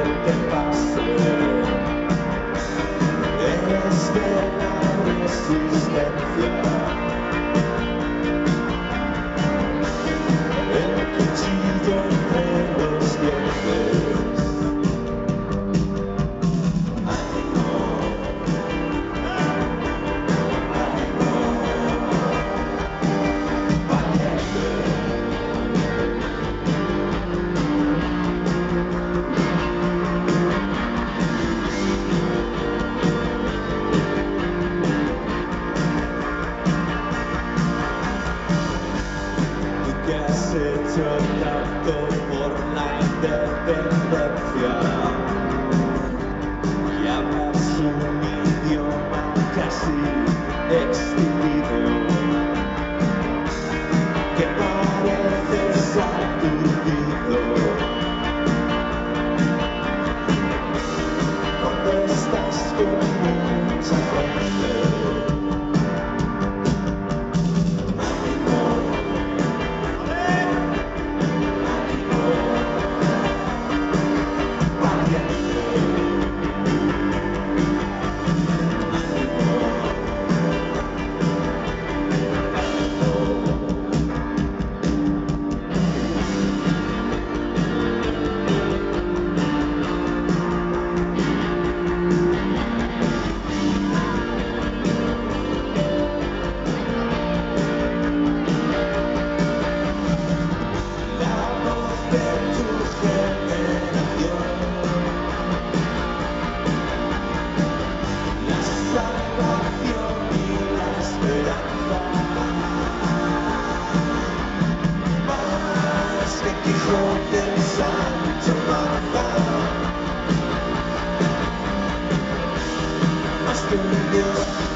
te pase. Es de la resistencia. El cuchillo entre los dientes. Ánimo, ánimo, valiente. Tú que has hecho tanto por la independencia y hablas un idioma casi extinguido, que pareces aturdido cuando estás con mucha gente. Ánimo, valiente. La voz de tu generación, la salvación y la esperanza, más que Quijote y Sancho Panza, más que un dios.